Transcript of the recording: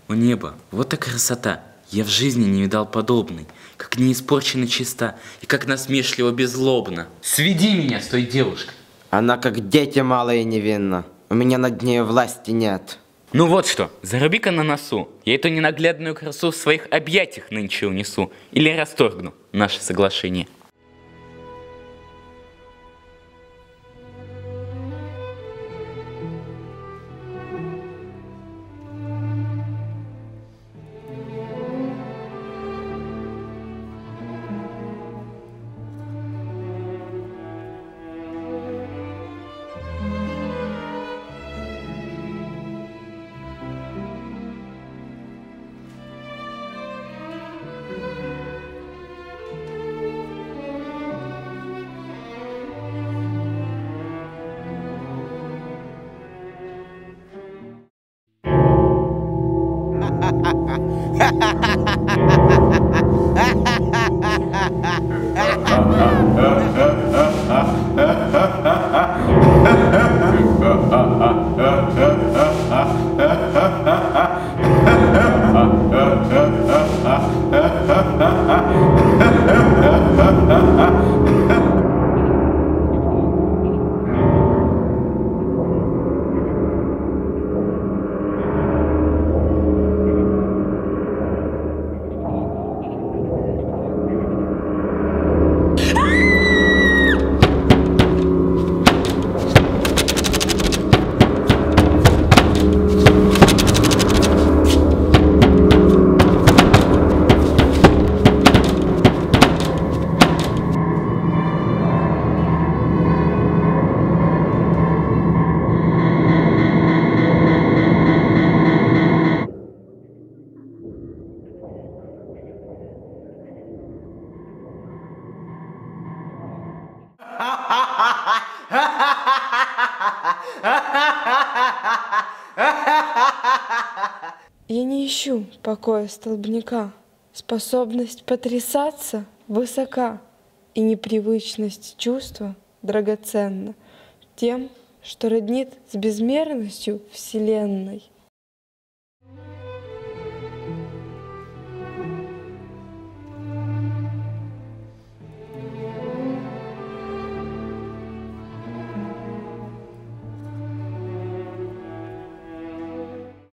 О небо, вот так красота! Я в жизни не видал подобной, как не испорчена чиста и как насмешливо беззлобна. Сведи меня с той девушкой. Она как дети малые невинна. У меня над ней власти нет. Ну вот что, заруби-ка на носу. Я эту ненаглядную красу в своих объятиях нынче унесу. Или расторгну наше соглашение. Я не ищу покоя столбняка, способность потрясаться высока, и непривычность чувства драгоценна тем, что роднит с безмерностью Вселенной.